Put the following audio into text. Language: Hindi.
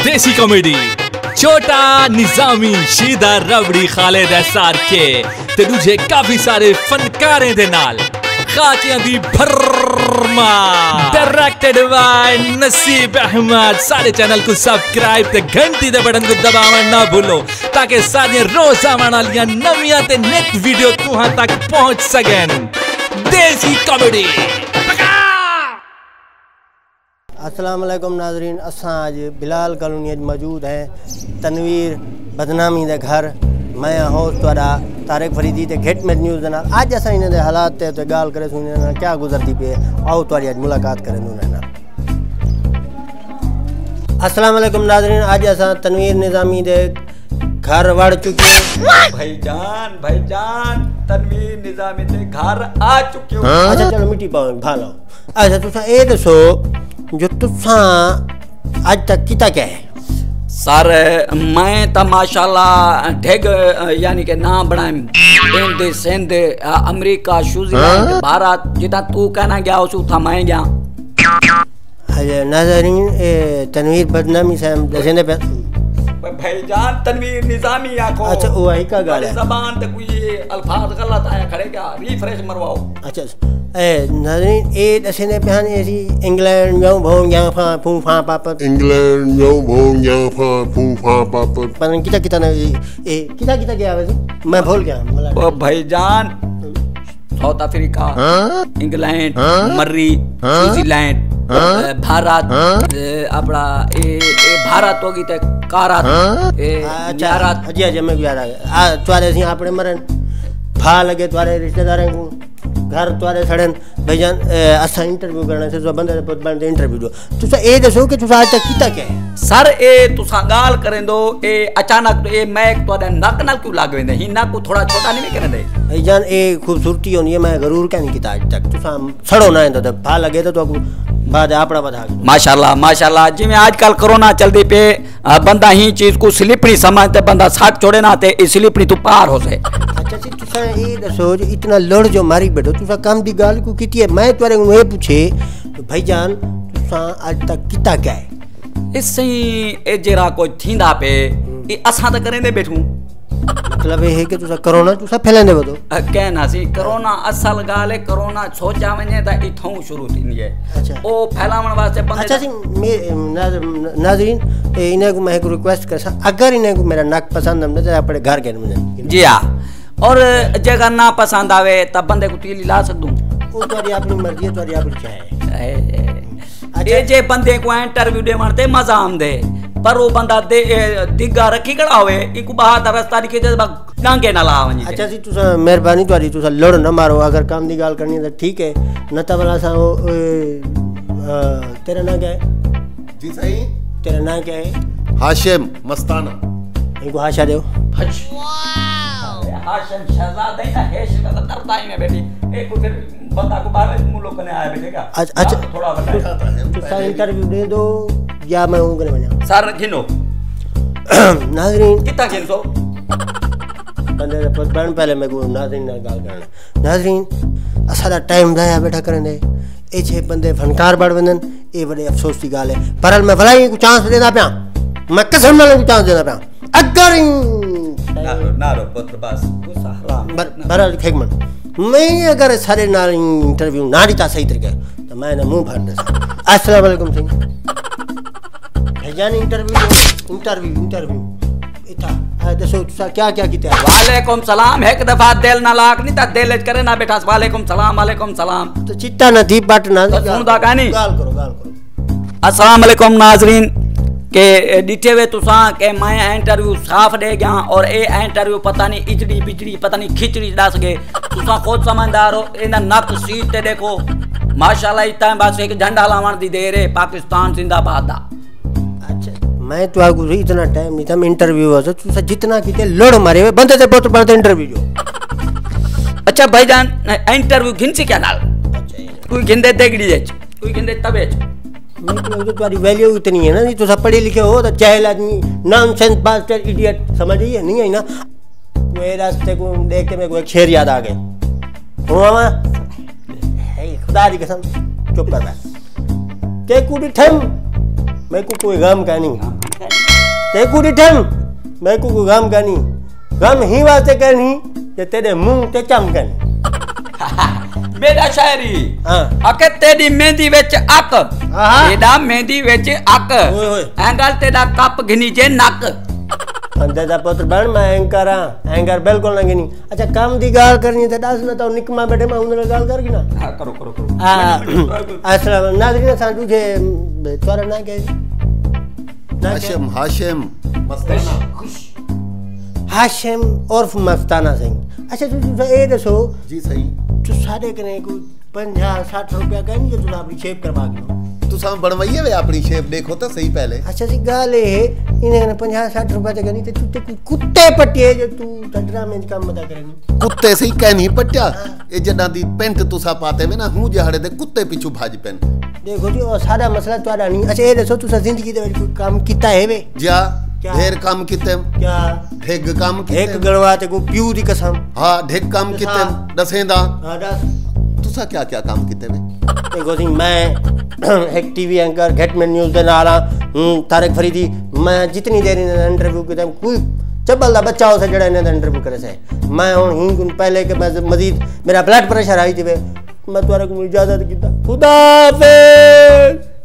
देसी कॉमेडी छोटा निजामी शीदा रबड़ी खालिद एहसार के ते दूजे काफी सारे फनकारें दे नाल खातियां दी भरमा डायरेक्टेड बाय नसीब अहमद। सारे चैनल को सब्सक्राइब ते घंटी दे बटन को दबाना ना भूलो ताकि सारी रोज आने वाली नवियां ते नेक वीडियो तुहां तक पहुंच सकें। देसी कॉमेडी। अस्सलाम वालेकुम नाजरीन, असां आज बिलाल कॉलोनी मौजूद हैं तनवीर बदनामी दे घर। मैं होस्ट तुहाडा तारिक फरीदी ते गेट में न्यूज़ दे नाल अज असां इन्हां दे हालात ते गाल करे सुने ना क्या गुजरती पे आओ तुहाडी अज मुलाकात करें उन्हां नाल। अस्सलाम वालेकुम नाजरीन, अज असां तनवीर निजामी दे घर वड़ चुके भाईजान तनवीर निजामी दे घर आ चुके हो। अच्छा चलो मिट्टी पाओ भालो। अच्छा तुसा ए दसो जो तुसा आज तक किता क्या है? सर मैं तो माशाल्लाह ढेग यानी के नाम बनाए इंद सिंध अमेरिका स्विट्जरलैंड भारत जितना तू कहना गया उस था मैं गया। अरे नाज़रीन तनवीर बदनामी से हम दसने पे भाईजान तनवीर निजामी आखो। अच्छा वो वही का गाल है ज़बान ते कोई अल्फाज गलत आया खड़े क्या रिफ्रेश मरवाओ। अच्छा नाज़रीन ए दसने पे हम ऐसी इंग्लैंड जाऊं भों यहाँ फा फूं फा पापा इंग्लैंड जाऊं भों यहाँ फा फूं फा पापा पर किता ना ए किता गया वैसे मैं भूल गया। ओ भाईजान साउथ अफ्रीका इंग्लैंड मर्री स्विट्जरलैंड भारत अपना ए भारत होगी ते कारत अच्छा जी जी मैं याद आ गया तुम्हारे सी आपने मरन भा लगे तुम्हारे रिश्तेदारों को घर तुम्हारे सड़न भाईजान असा इंटरव्यू करने से जो बंदे बंदे इंटरव्यू दो तुसा ए दसो कि तुसा आज तक किता क्या है? सर ए तुसा गाल करें दो ए अचानक ए मैक तो नक नाल क्यों लाग वेंदे ही नक को थोड़ा छोटा नहीं करे दे भाईजान ए खूबसूरती होनी है मैं जरूर क्या नहीं किता आज तक तुसा सड़ो ना तो भा लगे तो बाद अपना बता माशाल्लाह माशाल्लाह जिवें आजकल कोरोना चलदी पे बंदा ही चीज को स्लिपरी समझते बंदा साथ छोड़े ना ते स्लिपरी तो पार हो से। अच्छा जी तुसा ये दसो जो इतना लड़ जो मारी बैठो तुसा काम दी गाल को कीती है मैं तुरे को ये पूछे तो भाईजान तुसा आज तक किता क्या है? इससे ए जेरा कोई थींदा पे ए असा त करेंदे बैठूं मतलब ये है कि तुसा कोरोना तुसा फैलाने बतो कहना सी कोरोना असल गाल है कोरोना सोचा वने त इथों शुरू थींदी है। अच्छा ओ फैलावन वास्ते बंदे अच्छा जी नाज़रीन इन्हें को मैं एक रिक्वेस्ट कर अगर इन्हें को मेरा नक पसंद हम तो अपने घर के में जी हां और जगह ना पसंद आवे तब बंदे को तीली ला सकदूं वो तुम्हारी अपनी मर्जी है तुम्हारी अपनी क्या है। अच्छा जे बंदे को इंटरव्यू दे मारते मजा आंदे पर वो बंदा दे दिग्गा रखी खड़ा होवे इको बाहर रास्ता दिखे जे डांगे ना लावनी। अच्छा जी तुसा मेहरबानी तुम्हारी तुसा लड़ ना मारो अगर काम दी गाल करनी है तो ठीक है न तो वाला सा तेरा नाम क्या है? जी सही तेरा नाम क्या है? हाशिम मस्ताना इनको हाशा दो हाशिम शहजादा है हेश का दरदा ही में बेटी एक फिर बंदा को बाहर मुल्क ने आया बेटेगा। अच्छा थोड़ा बताता है तो सर इंटरव्यू दे दो या मैं हूं करे बना सर गिनो नाज़रीन कितना गिन सो बंदे पहले पहले मैं को नाज़रीन नाल गाल करना नाज़रीन असादा टाइम जाया बैठा करन दे ए छे बंदे फनकार बढ़ वंदन ए बड़े अफसोस की गाल है पर मैं भलाई को चांस देना पिया मैं कसम नाल को चांस देना पिया अगर ना रो पुत्र बस तू हराम बरल खेगमन मैं अगर सारे नाल इंटरव्यू ना दिता सही तरीके तो मैं ना मुंह फाड़ दे। अस्सलाम वालेकुम सिंह भाईजान इंटरव्यू इता दसो तुसा क्या क्या कीता है? वालेकुम सलाम एक दफा दिल ना लाख नहीं ता दिल करे ना बेटा वालेकुम सलाम तो चिट्टा ना दी पट ना सुनदा कहानी गाल करो अस्सलाम वालेकुम नाज़रीन के डिठे वे तुसा के मैं इंटरव्यू साफ दे गया और ए इंटरव्यू पता नहीं इजड़ी बिजड़ी पता नहीं खिचड़ी दस गए तुसा खुद समझदार हो इना नक सीट ते देखो माशाल्लाह इतना बस एक झंडा लावन दी देर है पाकिस्तान जिंदाबाद दा। अच्छा मैं तो आगु इतना टाइम नहीं था मैं इंटरव्यू हो तुसा जितना कीते लड़ मारे वे बंदे ते बहुत बड़ा इंटरव्यू जो। अच्छा भाईजान इंटरव्यू घिनसी क्या नाल कोई घिंदे देगड़ी दे कोई घिंदे तबे तो तुम्हारी वैल्यू इतनी है ना नहीं तो सब पढ़े लिखे हो तो जाहिल आदमी नॉनसेंस बास्टर्ड इडियट समझिए नहीं है ना। वो रास्ते को देख के मेरे को एक शेर याद आ गए खुदा की कसम चुप कर रहा है मैं को कोई गम का नहीं ते को डिठम मैं को गम करनी गम ही वास्ते करनी कि तेरे मुंह ते चमकन बेटा शायरी हां अके तेरी मेहंदी विच अक एदा मेहंदी विच अक ओए एंगल तेरा कप घिनी जे नक अंदर दा पुत्र बन मैं एंकर हां एंकर बिल्कुल ना गिनी अच्छा काम दी गाल करनी ते दस ना तो निकमा बैठे मैं उन गाल कर गिना हां करो अस्सलाम नाज़रीन सा तुझे तोरा ना के हाशिम मस्ताना हाशिम उर्फ मस्ताना सिंह अच्छा तू ए दसो जी सही तू साढ़े कने को 50-60 रुपया कहनी जो तू अपनी शेप करवा के तुसा बनवाइए वे अपनी शेप देखो तो सही पहले अच्छा सी गाल है इन्हें 50-60 रुपया ते कहनी ते तू ते कुत्ते पट्टिए जो तू तडरा में काम मदा करनी कुत्ते सही कहनी पट्टिया ए जडा दी पेंट तुसा पाते में ना हूं जहड़े दे कुत्ते पिछू भाज पेन देखो जी और सारा मसला तोड़ा नहीं अच्छा ये दसो तुसा जिंदगी दे कोई काम कीता है वे जा ढेर काम किते क्या ढेग काम किते एक गणवा ते को प्यू दी कसम हां ढेग काम किते दसेंदा हां दस तुसा क्या क्या काम किते वे देखो जी मैं एक टीवी एंकर गेटमैन न्यूज़ दे नाल तारिक फरीदी मैं जितनी देर इन इंटरव्यू किता कोई चबल दा बच्चा उसे जड़ा इन इंटरव्यू करे से मैं हुन हिंग पहले के मैं मजीद मेरा ब्लड प्रेशर आई थी मैं तुम्हारे को इजाजत कीता खुदा हाफिज।